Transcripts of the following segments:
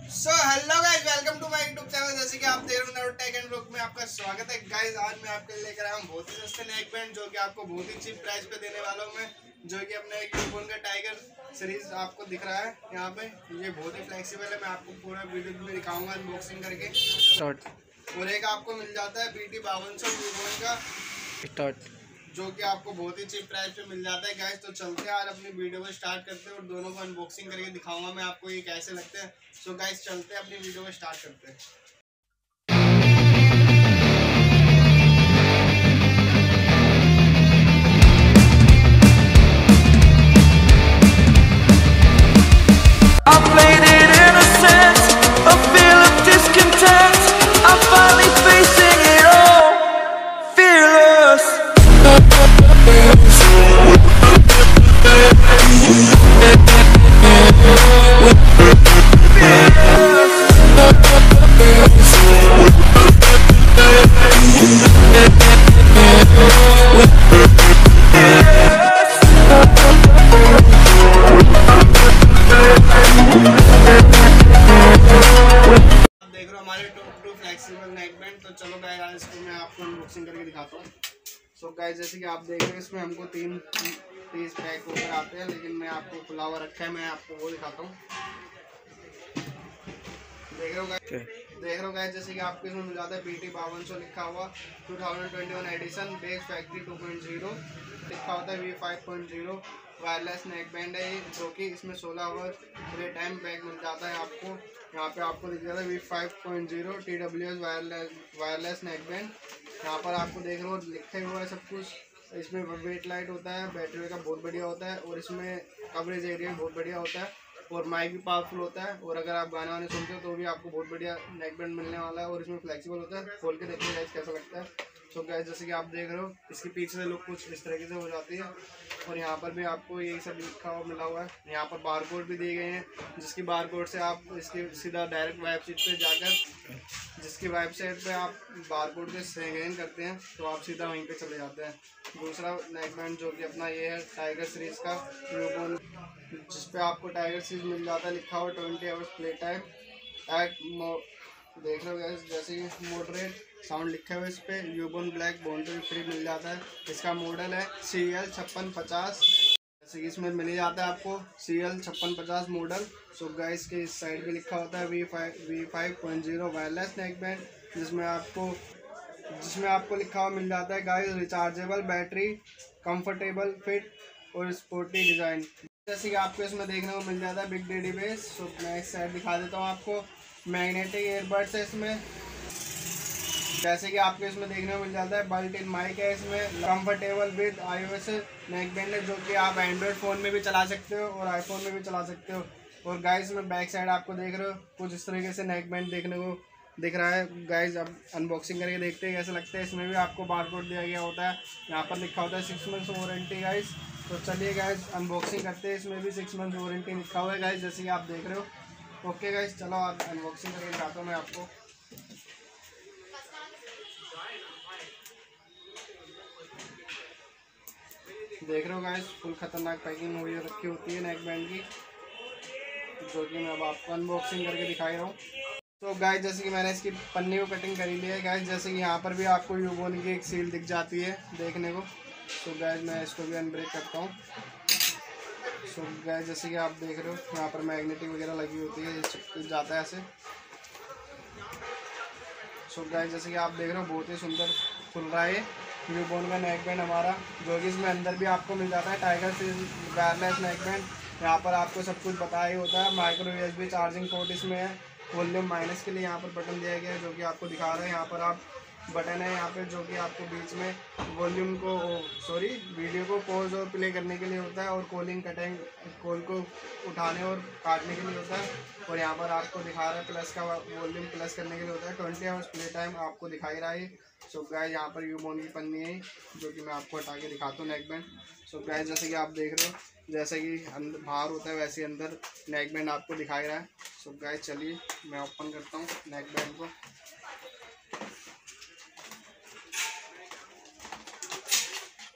Hello guys, welcome to my YouTube channel. जैसे कि आप देख रहे हो टेक एंड ब्लॉग में आपका स्वागत है गाइस। आज मैं आपके लिए लेकर आया हूं बहुत ही सस्ते नेक बैंड जो कि आपको बहुत ही चीप प्राइस पे देने वाला हूं मैं। जो कि अपने एक यूनिकॉर्न का टाइगर सीरीज आपको दिख रहा है यहाँ पे। ये बहुत ही फ्लेक्सिबल है। मैं आपको पूरा वीडियो में दिखाऊंगा अनबॉक्सिंग करके स्टार्ट। और एक आपको मिल जाता है BT 5200 यूनिकॉर्न का स्टार्ट, जो कि आपको बहुत ही चीप प्राइस पे मिल जाता है गाइस। तो चलते हैं आज अपनी वीडियो को स्टार्ट करते हैं और दोनों को अनबॉक्सिंग करके दिखाऊंगा मैं आपको ये कैसे लगते हैं। सो गाइस चलते हैं अपनी वीडियो को स्टार्ट करते हैं। देख रहे हो हमारे टू फ्लेक्सिबल नेक बैंड। तो चलो गाइस इसको मैं आपको अनबॉक्सिंग करके दिखाता हूँ। सो गाइस जैसे कि आप देख रहे हो इसमें हमको 3 पीस पैक होकर आते हैं, लेकिन मैं आपको खुला हुआ रखा है, मैं आपको वो दिखाता हूँ। देख रहे हो गाइस जैसे कि आपको इसमें मिल जाता है BT 5200 लिखा हुआ 2021 एडिशन बेस फैक्ट्री 2.0 लिखा होता है V5.0 वायरलेस नेक बैंड है ये, जो कि इसमें 16 आवर प्ले टाइम बैक मिल जाता है आपको। यहाँ पे आपको दिख जाता है V5.0 TWS wireless neck band. यहाँ पर आपको देख रहे हो लिखा हुआ है सब कुछ। इसमें वेट लाइट होता है, बैटरी का बहुत बढ़िया होता है और इसमें कवरेज एरिया बहुत बढ़िया होता है और माइक भी पावरफुल होता है। और अगर आप गाना वाने सुनते हो तो भी आपको बहुत बढ़िया नेक बैंड मिलने वाला है और इसमें फ्लेक्सिबल होता है। खोल के देखिए गाइस कैसा लगता है। तो गाइस जैसे कि आप देख रहे हो इसके पीछे से लुक कुछ इस तरीके से हो जाती है और यहाँ पर भी आपको यही सब लिखा हुआ मिला हुआ है। यहाँ पर बारकोड भी दिए गए हैं, जिसकी बारकोड से आप इसके सीधा डायरेक्ट वेबसाइट पे जाकर जिसकी वेबसाइट पे आप बारकोड के स्कैन करते हैं तो आप सीधा वहीं पे चले जाते हैं। दूसरा नेक बैंड जो कि अपना ये है टाइगर सीरीज का यूनिकॉर्न, जिस पे आपको टाइगर सीरीज मिल जाता है लिखा हुआ 20 आवर्स प्ले टाइम एट देख रहे हो गैस जैसे कि मॉडरेट साउंड लिखा हुआ है इस पे। यूनिकॉर्न ब्लैक बाउंड्री फ्री मिल जाता है। इसका मॉडल है CL 5650, जैसे कि इसमें मिल जाता है आपको CL 5650 मॉडल। सो गाइस के इस साइड पे लिखा होता है V5.0 वायरलेस नेक बैंड, जिसमें आपको लिखा हुआ मिल जाता है guys rechargeable battery, comfortable fit और स्पोर्टी डिज़ाइन। जैसे कि आपको इसमें देखने को मिल जाता है बिग डैडी बेस। सो मैं इस साइड दिखा देता हूँ आपको। मैग्नेटिक एयरबड्स है इसमें, जैसे कि आपको इसमें देखने को मिल जाता है बल्ट इन माइक है इसमें। Comfortable with iOS neck band है, जो कि आप एंड्रॉयड फ़ोन में भी चला सकते हो और आईफोन में भी चला सकते हो। और गाइस में बैक साइड आपको देख रहे हो कुछ इस तरीके से नेक बैंड देखने को दिख रहा है। गाइस अब अनबॉक्सिंग करके देखते हैं कैसे लगता है। इसमें भी आपको बारकोड दिया गया होता है, यहाँ पर लिखा होता है 6 मंथ्स वारंटी गाइस। तो चलिए गाइस अनबॉक्सिंग करते हैं। इसमें भी 6 मंथ्स वारंटी लिखा हुआ है गाइस, जैसे कि आप देख रहे हो। ओके गाइस चलो आप अनबॉक्सिंग करके दिखाता हूँ मैं आपको। देख रहे हो गाइस फुल खतरनाक पैकिंग हुई रखी होती है नेक बैंड की, जो कि मैं अब आपको अनबॉक्सिंग करके दिखा रहा हूँ। तो गाइस जैसे कि मैंने इसकी पन्नी को कटिंग करी ली है गाइस, जैसे कि यहाँ पर भी आपको यूनिकॉर्न की एक सील दिख जाती है देखने को। तो गाइस मैं इसको भी अनब्रेक करता हूँ। सो गाइस जैसे कि आप देख रहे हो यहाँ पर मैग्नेटिक वगैरह लगी होती है, चिपक जाता है ऐसे। सो गाइस जैसे कि आप देख रहे हो बहुत ही सुंदर खुल रहा है यूनिकॉर्न का नेक बैंड हमारा, जो कि इसमें अंदर भी आपको मिल जाता है tiger series wireless neck band. यहाँ पर आपको सब कुछ बताया ही होता है। माइक्रो USB चार्जिंग पोर्ट इसमें है। वॉल्यूम माइनस के लिए यहाँ पर बटन दिया गया है, जो कि आपको दिखा रहा है। यहाँ पर आप बटन है यहाँ पे, जो कि आपको बीच में वॉल्यूम को वीडियो को पॉज और प्ले करने के लिए होता है और कॉल को उठाने और काटने के लिए होता है। और यहाँ पर आपको दिखा रहा है प्लस का वॉल्यूम प्लस करने के लिए होता है। 20 आवर्स प्ले टाइम आपको दिखाई रहा है। सो गाइस यहाँ पर यूनिकॉर्न की पन्नी है, जो कि मैं आपको हटा के दिखाता हूँ नेक बैंड। सो गाइस जैसे कि आप देख रहे हो जैसे कि अंदर बाहर होता है वैसे अंदर नेक बैंड आपको दिखाई रहा है। सो गाइस चलिए मैं ओपन करता हूँ नेक बैंड को।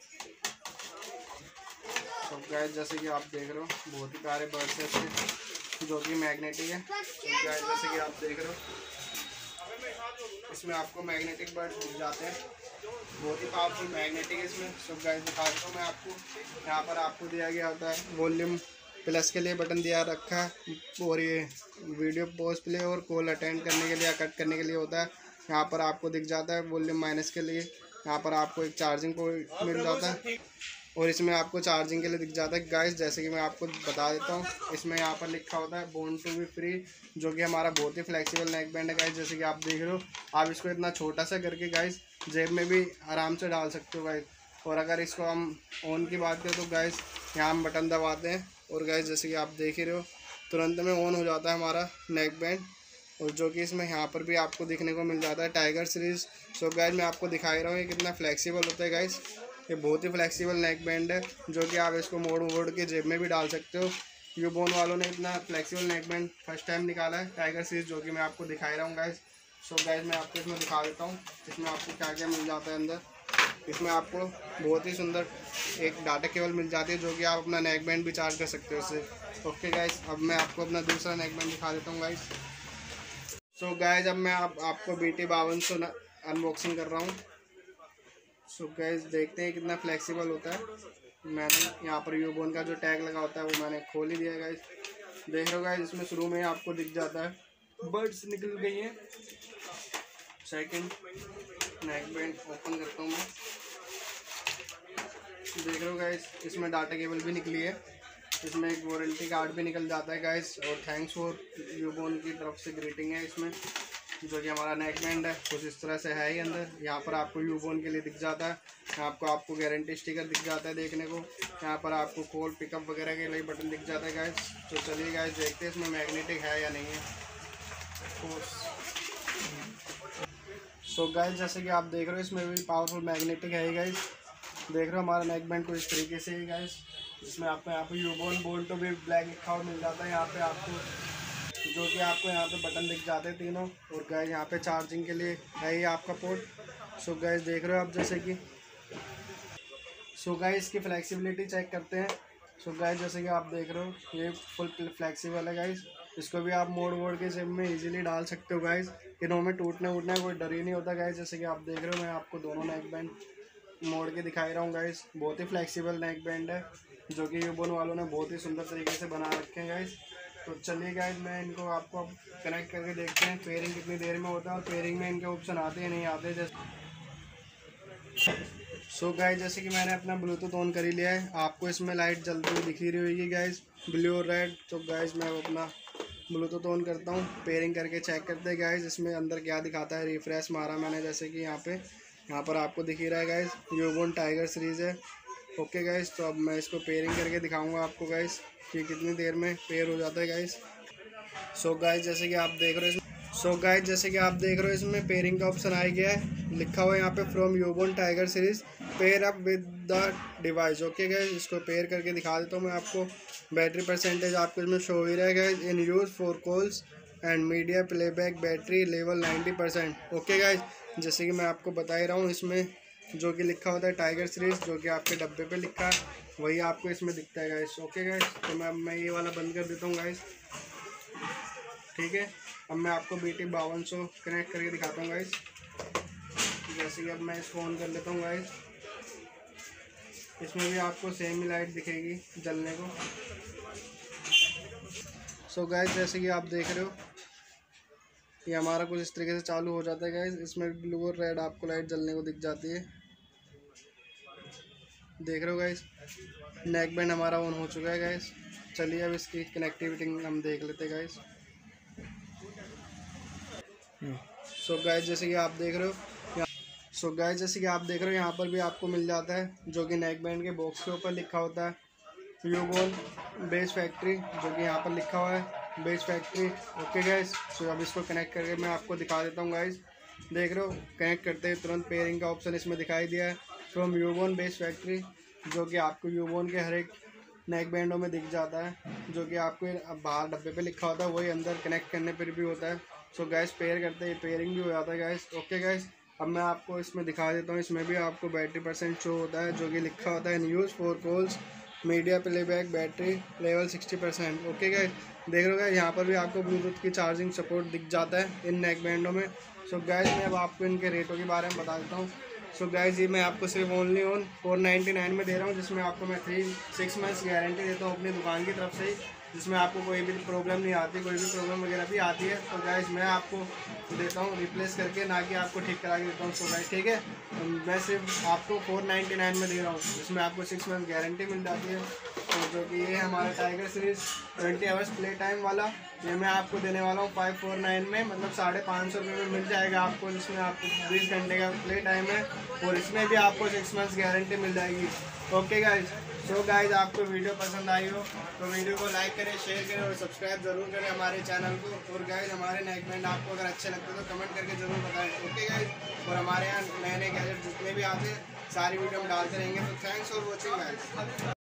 गाइस जैसे कि आप देख रहे हो बहुत ही प्यारे बर्ड्स है इसके। जो कि मैग्नेटिक है। गाइस जैसे कि आप देख रहे हो इसमें आपको मैग्नेटिक बर्ड मिल जाते हैं, बहुत ही पावरफुल मैग्नेटिक है इसमें। सब गाइस दिखा देता हूँ मैं आपको। यहाँ पर आपको दिया गया होता है वॉल्यूम प्लस के लिए बटन दिया रखा है, और ये वीडियो पॉज प्ले और कॉल अटेंड करने के लिए या कट करने के लिए होता है। यहाँ पर आपको दिख जाता है वॉल्यूम माइनस के लिए। यहाँ पर आपको एक चार्जिंग पोर्ट मिल जाता है और इसमें आपको चार्जिंग के लिए दिख जाता है। गाइस जैसे कि मैं आपको बता देता हूँ, इसमें यहाँ पर लिखा होता है बोर्न टू बी फ्री, जो कि हमारा बहुत ही फ्लेक्सिबल नेक बैंड है। गाइस जैसे कि आप देख रहे हो, आप इसको इतना छोटा सा करके गाइस जेब में भी आराम से डाल सकते हो गाइस। और अगर इसको हम ऑन की बात करें तो गाइस यहाँ हम बटन दबाते हैं और गाइस जैसे कि आप देख ही रहे हो तुरंत में ऑन हो जाता है हमारा नेक बैंड, और जो कि इसमें यहाँ पर भी आपको दिखने को मिल जाता है टाइगर सीरीज। सो गाइस मैं आपको दिखा ही रहा हूँ ये कितना फ्लेक्सिबल होता है गाइस। ये बहुत ही फ्लेक्सिबल नेक बैंड है, जो कि आप इसको मोड़ के जेब में भी डाल सकते हो। यूबोन वालों ने इतना flexible neck band first time निकाला है टाइगर सीरीज, जो कि मैं आपको दिखा ही रहा हूँ गाइस। सो गाइस मैं आपको इसमें दिखा देता हूँ इसमें आपको क्या क्या मिल जाता है अंदर। इसमें आपको बहुत ही सुंदर एक डाटा केबल मिल जाती है, जो कि आप अपना नेक बैंड भी चार्ज कर सकते हो इससे। ओके गाइस, अब मैं आपको अपना दूसरा नेक बैंड दिखा देता हूँ गाइस। सो गाइस अब मैं आपको BT 5200 अनबॉक्सिंग कर रहा हूँ। सो गाइस देखते हैं कितना फ्लेक्सिबल होता है। मैंने यहाँ पर यूबोन का जो टैग लगा होता है वो मैंने खोल ही दिया गाइस। देख रहे हो गाइस इसमें शुरू में आपको दिख जाता है बर्ड्स निकल गई हैं। सेकंड नेक बैंड ओपन करता हूँ मैं। देख रहे हो गाइस इसमें डाटा केबल भी निकली है, इसमें एक वारंटी कार्ड भी निकल जाता है गाइस, और थैंक्स फॉर यूबोन की तरफ से ग्रीटिंग है इसमें। जो कि हमारा नेक बैंड है कुछ इस तरह से है ही अंदर। यहाँ पर आपको यूबोन के लिए दिख जाता है, आपको गारंटी स्टिकर दिख जाता है देखने को। यहाँ पर आपको कॉल पिकअप वगैरह के लिए बटन दिख जाता है गाइस। तो चलिए गाइस देखते हैं इसमें मैग्नेटिक है या नहीं है। सो गाइस जैसे कि आप देख रहे हो इसमें भी पावरफुल मैग्नेटिक है गाइस। देख रहे हो हमारा नेक बैंड कुछ इस तरीके से ही गाइस, जिसमें आपको यहाँ पे Ubon born to be black लिखा हुआ मिल जाता है। यहाँ पे आपको जो कि आपको यहाँ पे बटन दिख जाते हैं तीनों, और गाइस यहाँ पे चार्जिंग के लिए है ही आपका पोर्ट। सो गाइस देख रहे हो आप जैसे कि सो गाइस इसकी फ्लेक्सिबिलिटी चेक करते हैं। सो गाइस जैसे कि आप देख रहे हो ये फुल फ्लेक्सिबल है गाइस। इसको भी आप मोड़ के जेब में इजीली डाल सकते हो गाइस। इन्होंने टूटने उटने कोई डर ही नहीं होता गाइस। जैसे कि आप देख रहे हो मैं आपको दोनों नेक बैंड मोड़ के दिखाई रहा हूँ गाइस। बहुत ही फ्लेक्सिबल नेक बैंड है, जो कि यूबोन वालों ने बहुत ही सुंदर तरीके से बना रखे हैं गाइस। तो चलिए गाइस मैं इनको आपको कनेक्ट करके देखते हैं पेयरिंग कितनी देर में होता है, और पेयरिंग में इनके ऑप्शन आते हैं नहीं आते जैसे। सो गाइस जैसे कि मैंने अपना ब्लूटूथ ऑन कर ही लिया है, आपको इसमें लाइट जलती हुई दिख ही रही होगी गाइस, ब्लू और रेड। तो गाइस मैं अपना ब्लूटूथ ऑन करता हूँ, पेयरिंग करके चेक करते हैं गाइस इसमें अंदर क्या दिखाता है। रिफ्रेश मारा मैंने जैसे कि यहाँ पर आपको दिख ही रहा है गाइस यूबोन टाइगर सीरीज़ है। ओके गाइस, तो अब मैं इसको पेयरिंग करके दिखाऊंगा आपको गाइस कि कितनी देर में पेयर हो जाता है गाइस। सो गाइस जैसे कि आप देख रहे हो इसमें पेयरिंग का ऑप्शन आ गया है, लिखा हुआ है यहाँ पे from Ubon tiger series pair up with the device. Okay guys, इसको पेयर करके दिखा देता हूँ मैं आपको। बैटरी परसेंटेज आपको इसमें शो ही रहेगा in use for calls and media playback battery level 90%। Okay guys, जैसे कि मैं आपको बता ही रहा हूँ इसमें जो कि लिखा होता है टाइगर सीरीज, जो कि आपके डब्बे पे लिखा है वही आपको इसमें दिखता है गाइस। ओके गाइस, तो मैं ये वाला बंद कर देता हूँ गाइस। ठीक है, अब मैं आपको BT 5200 कनेक्ट करके दिखाता हूँ गाइस। जैसे कि अब मैं इसको ऑन कर लेता हूँ गाइस, इसमें भी आपको सेम ही लाइट दिखेगी जलने को। सो गाइस जैसे कि आप देख रहे हो ये हमारा कुछ इस तरीके से चालू हो जाता है गाइस। इसमें ब्लू और रेड आपको लाइट जलने को दिख जाती है। देख रहे हो गाइस नेक बैंड हमारा ऑन हो चुका है गाइस। चलिए अब इसकी कनेक्टिविटी हम देख लेते हैं गाइस। सो गाइस जैसे कि आप देख रहे हो यहाँ पर भी आपको मिल जाता है जो कि नेक बैंड के बॉक्स के ऊपर लिखा होता है यूबोन बेस फैक्ट्री, जो कि यहाँ पर लिखा हुआ है base factory. Okay guys, so अब इसको कनेक्ट करके मैं आपको दिखा देता हूँ गाइस। देख रहे हो कनेक्ट करते ही तुरंत पेयरिंग का ऑप्शन इसमें दिखाई दिया है फ्रॉम यूबोन बेस फैक्ट्री, जो कि आपको यूबोन के हर एक नेक बैंडों में दिख जाता है, जो कि आपको बाहर डब्बे पे लिखा होता है वही अंदर कनेक्ट करने पर भी होता है। सो गैस पेयर करते हैं पेयरिंग भी हो जाता है गैस। ओके गैस, अब मैं आपको इसमें दिखा देता हूँ। इसमें भी आपको बैटरी % शो होता है, जो कि लिखा होता है in use for calls media playback, battery level 60%। Okay guys, देख रहे हो गाइस यहाँ पर भी आपको ब्लूटूथ की चार्जिंग सपोर्ट दिख जाता है इन नेक बैंडों में। सो गाइस मैं अब आपको इनके रेटों के बारे में बता देता हूँ। सो गाइस ये मैं आपको सिर्फ ओनली ऑन 499 में दे रहा हूँ, जिसमें आपको मैं 6 मंथ्स गारंटी देता हूँ अपनी दुकान की तरफ से ही, जिसमें आपको कोई भी प्रॉब्लम नहीं आती, कोई भी प्रॉब्लम वगैरह भी आती है तो गाइस मैं आपको देता हूँ रिप्लेस करके, ना कि आपको ठीक करा के देता हूँ। सो गाइस ठीक है, मैं सिर्फ आपको 499 में दे रहा हूँ, जिसमें आपको 6 मंथ गारंटी मिल जाती है। तो जो कि ये हमारा tiger series 20 hours play time वाला, ये मैं आपको देने वाला हूँ 549 में, मतलब 550 रुपये में मिल जाएगा आपको, जिसमें आपको 20 घंटे का प्ले टाइम है और इसमें भी आपको 6 मंथ्स गारंटी मिल जाएगी। ओके गाइज, सो गाइज आपको वीडियो पसंद आई हो तो वीडियो को लाइक करें, शेयर करें और सब्सक्राइब जरूर करें हमारे चैनल को। और गाइज हमारे नेक बैंड आपको अगर अच्छे लगते तो कमेंट करके जरूर बताएं। ओके गाइज, और हमारे यहाँ नए नए गैजेट जितने भी आते हैं सारी वीडियो हम डालते रहेंगे। तो थैंक्स फॉर वॉचिंग गाइज।